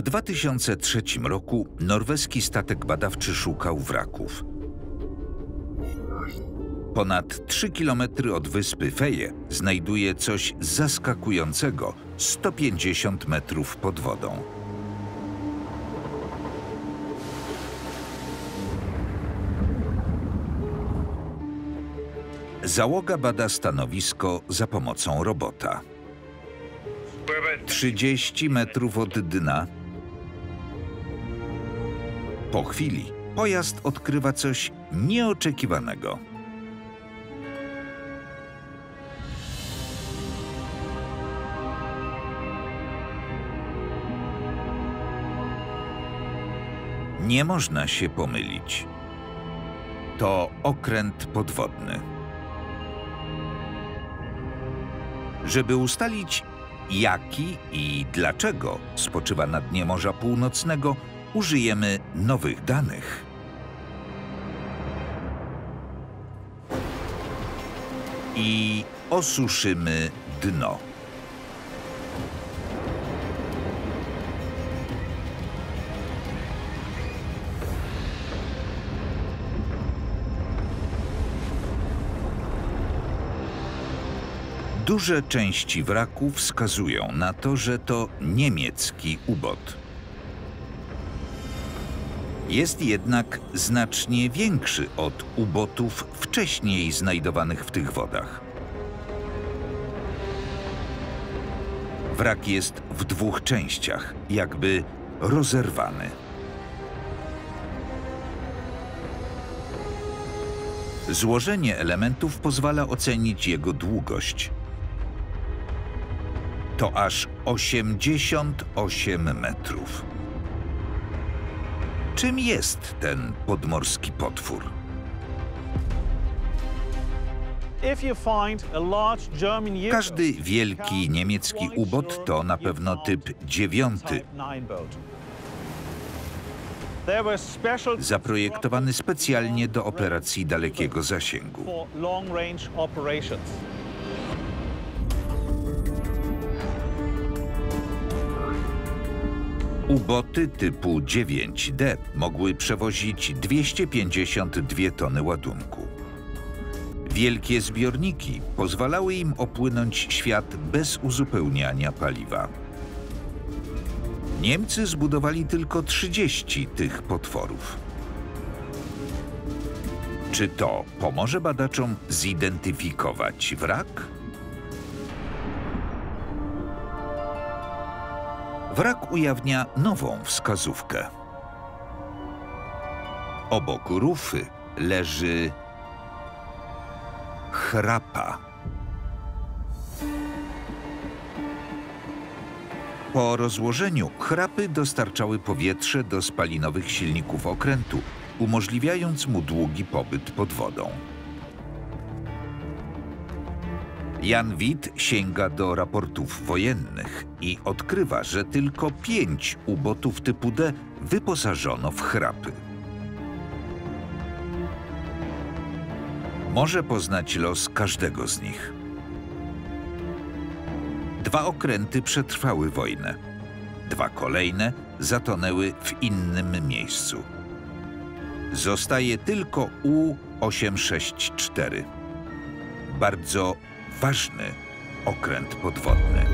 W 2003 roku norweski statek badawczy szukał wraków. Ponad 3 km od wyspy Feje znajduje coś zaskakującego 150 metrów pod wodą. Załoga bada stanowisko za pomocą robota. 30 metrów od dna. Po chwili pojazd odkrywa coś nieoczekiwanego. Nie można się pomylić. To okręt podwodny. Żeby ustalić, jaki i dlaczego spoczywa na dnie Morza Północnego, użyjemy nowych danych. I osuszymy dno. Duże części wraku wskazują na to, że to niemiecki ubot. Jest jednak znacznie większy od ubotów wcześniej znajdowanych w tych wodach. Wrak jest w dwóch częściach, jakby rozerwany. Złożenie elementów pozwala ocenić jego długość. To aż 88 metrów. Czym jest ten podmorski potwór? Każdy wielki niemiecki ubot to na pewno typ 9. Zaprojektowany specjalnie do operacji dalekiego zasięgu. Uboty typu 9D mogły przewozić 252 tony ładunku. Wielkie zbiorniki pozwalały im opłynąć świat bez uzupełniania paliwa. Niemcy zbudowali tylko 30 tych potworów. Czy to pomoże badaczom zidentyfikować wrak? Wrak ujawnia nową wskazówkę. Obok rufy leży chrapa. Po rozłożeniu chrapy dostarczały powietrze do spalinowych silników okrętu, umożliwiając mu długi pobyt pod wodą. Jan Witt sięga do raportów wojennych i odkrywa, że tylko 5 ubotów typu D wyposażono w chrapy. Może poznać los każdego z nich. 2 okręty przetrwały wojnę. 2 kolejne zatonęły w innym miejscu. Zostaje tylko U-864. Bardzo ważny okręt podwodny.